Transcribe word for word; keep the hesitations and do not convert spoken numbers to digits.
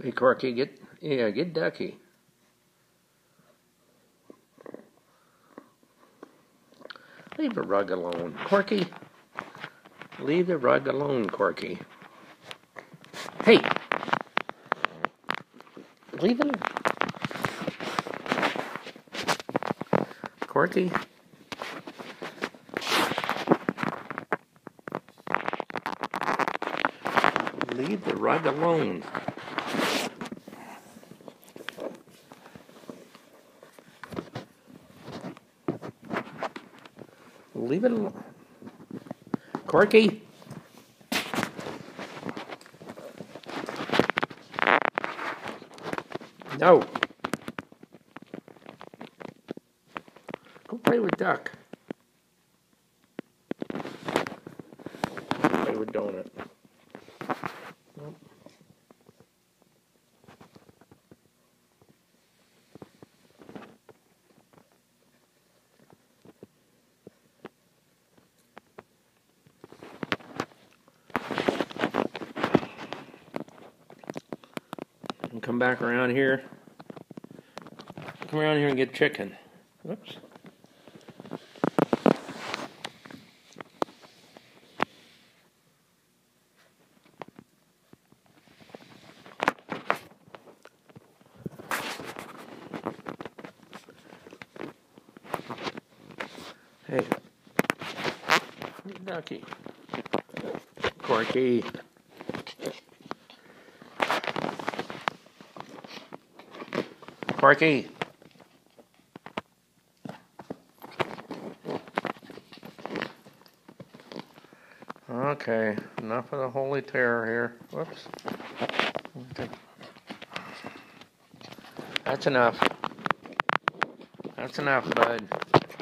Hey, Corky, get, yeah, get Ducky. Leave the rug alone. Corky, leave the rug alone, Corky. Hey, leave it. Corky. Leave the rug alone. Leave it alone. Corky. No. Go play with Duck. Play with Donut. Nope. And come back around here. Come around here and get chicken. Whoops. Hey, Ducky. Corky. Corky. Okay, enough of the holy terror here. Whoops. Okay. That's enough. That's enough, bud.